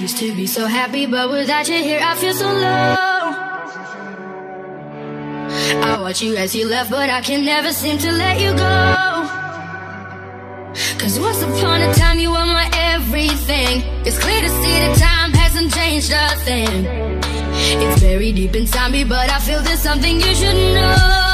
used to be so happy, but without you here I feel so low. I watch you as you left, but I can never seem to let you go. Cause once upon a time you were my everything. It's clear to see that time hasn't changed a thing. It's very deep inside me, but I feel there's something you should know.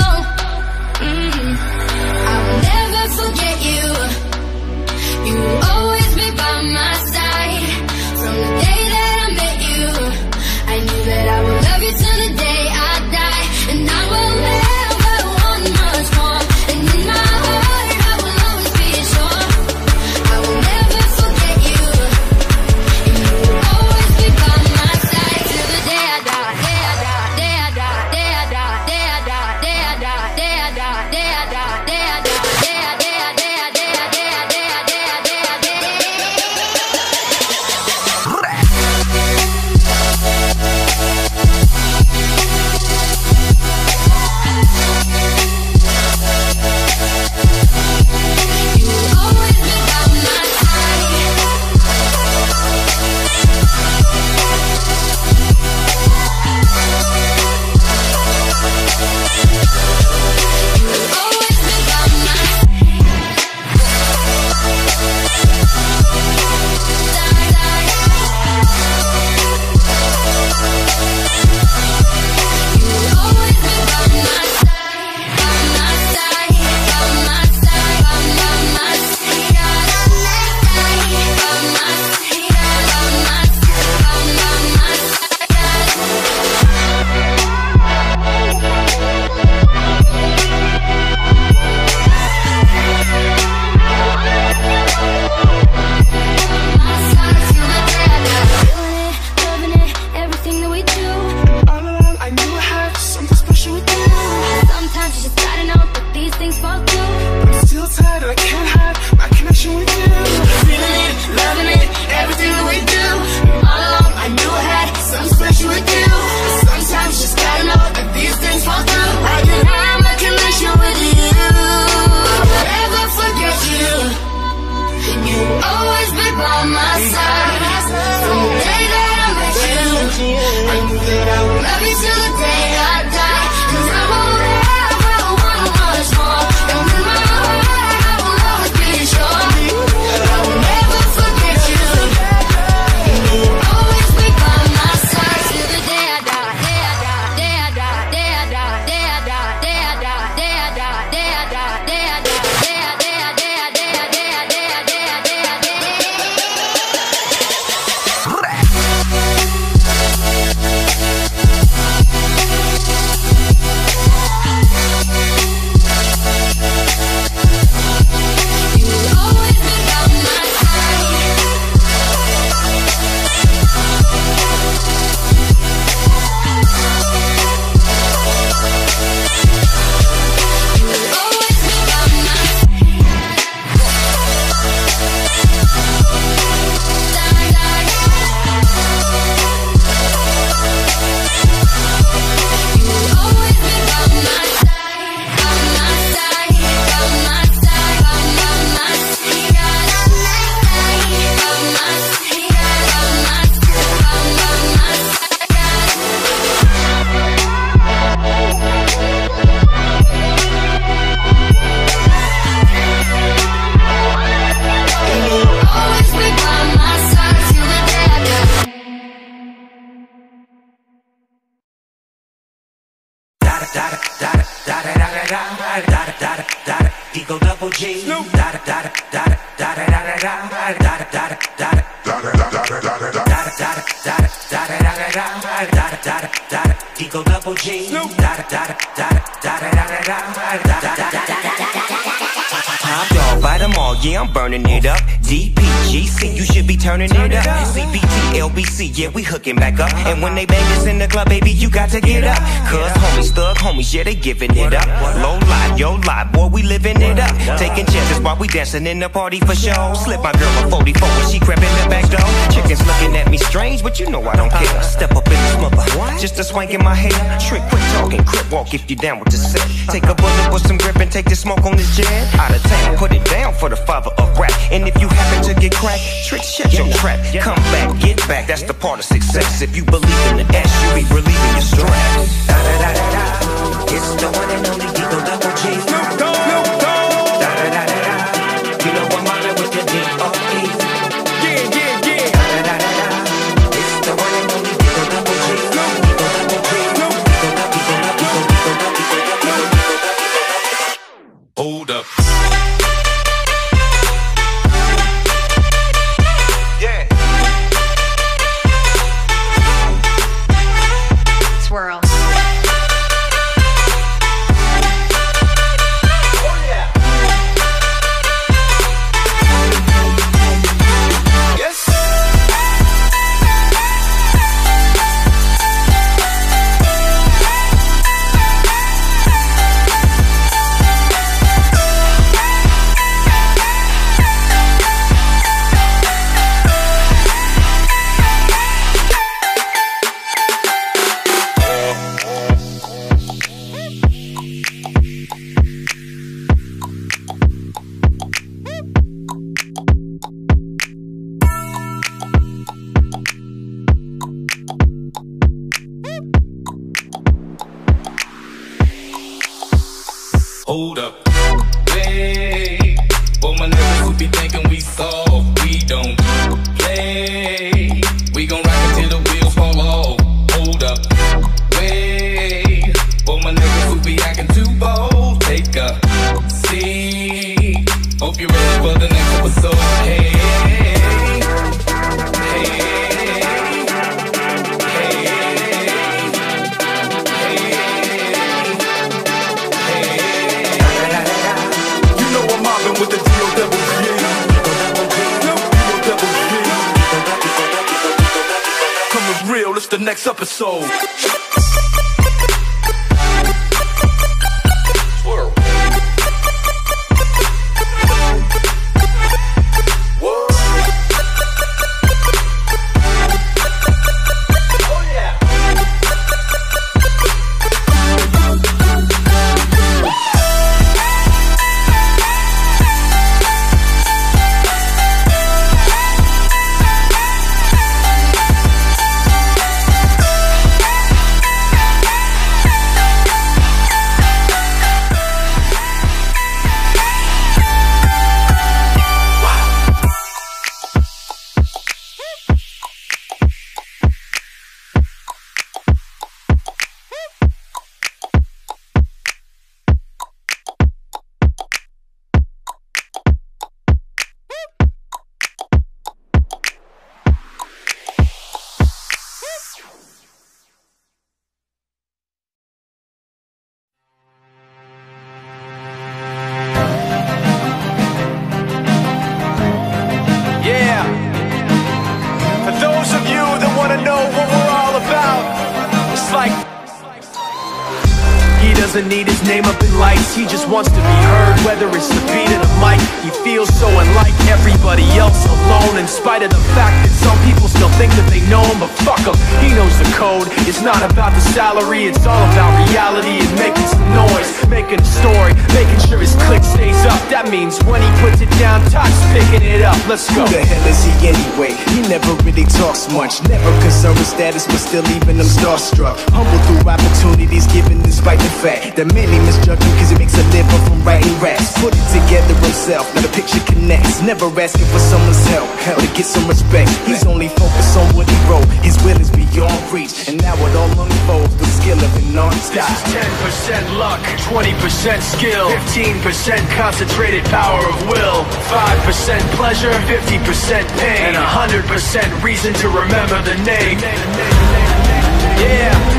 I will never forget you. You will always be by my side. From the day that I met you, I knew that I would love you till the day I die. And I will never want much more. And in my heart I will always be sure I will never forget you. And you will always be by my side till the day I die. Day I die, day I die, day I die, day I die, day I die, day I die, day I die, day I die, day I day I day I day I day I day I day I day I day I. Eagle double G. Eagle double G. Top dog, buy them all, yeah, I'm burning it up. DPGC, you should be turning it up. CPT, LBC, yeah, we hooking back up. And when they bang us in the club, baby, you got to get up. Cause homies, thug homies, yeah, they giving it up. Low life, yo life, boy, we living it up. Taking chances while we dancing in the party for show. Slip my girl a 44 when she crept in the back door. Chickens looking at me strange, but you know I don't care. Step up in this mother, just a swank in my hair. Trick, quick talking, crip walk if you down with the set. Take a bullet with some grip and take the smoke on this jet. Out of town, put it down for the godfather of rap. And if you happen to get cracked, trick, shut your trap. Come back, get back, that's the part of success. If you believe in the S, you be relieving your stress. Da da da da da, it's the one and only Digo Double G. Snoop Dogg, Snoop Dogg. Da da da da da, you know I'm mobbing with the D.O.E. Yeah, yeah, yeah. Da da da da da, it's the one and only Digo Double G. Digo Double G. Hold up. Yeah. Swirl. Oh yeah. Yes. Hold up. Wait. For my niggas who be thinking we soft, we don't play. We gon' rock until the wheels fall off. Hold up. Wait. For my niggas who be acting too bold, take a seat. Hope you're ready for the next episode. Hey. With the D.O.G. Coming real, it's the next episode. Swirl. Oh yeah. Doesn't need his name up in lights, he just wants to be heard. Whether it's the beat of the mic, he feels so unlike everybody else, alone. In spite of the fact that some people still think that they know him, but fuck him, he knows the code. It's not about the salary, it's all about reality and making some noise, making a story, making sure his click stays up. That means when he puts it down, Todd's picking it up. Let's go. Who the hell is he anyway? He never really talks much, never concerned with status, but still leaving them starstruck. Humble through opportunities given despite the fact that many misjudge him cause he makes a living from writing raps. Put it together himself, now the picture connects. Never asking for someone's help or to get some respect. He's only focused on what he wrote. His will is beyond reach, and now it all unfolds. The skill of an artist. This is 10% luck, 20% skill, 15% concentrated power of will, 5% pleasure, 50% pain, and 100% reason to remember the name. Yeah.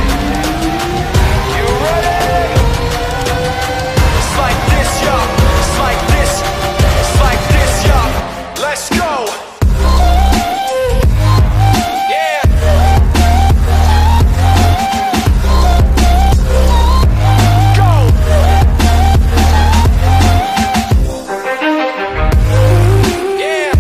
Let's go! Yeah! Go! Yeah!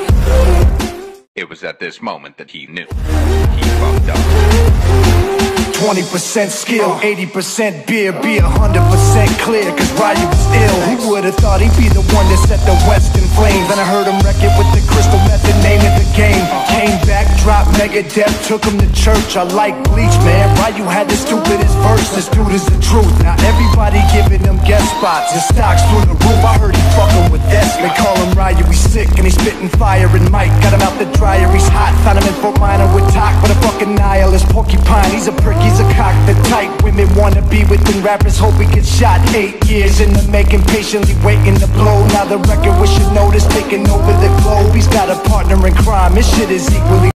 It was at this moment that he knew. He fucked up. 20% skill, 80% beer, be 100% clear, cause Ryu was ill. Who would've thought he'd be the one that set the West in flames? Then I heard him wreck it with the crystal method, name of the game. Came back, dropped Megadeth, took him to church. I like Bleach, man. Ryu had the stupidest verse, this dude is the truth. Now everybody giving him guest spots, his stocks through the roof. I heard he fucking with Death. They call him Ryu, he's sick and he's spitting fire. And Mike got him out the dryer, he's hot. Found him in Fort Minor with Talk, but a fucking nihilist porcupine. He's a prick, he's a cock. The type women wanna be within rappers, hope he gets shot. 8 years in the making, patiently waiting to blow. Now the record we should notice taking over the globe. He's got a partner in crime, his shit is equally.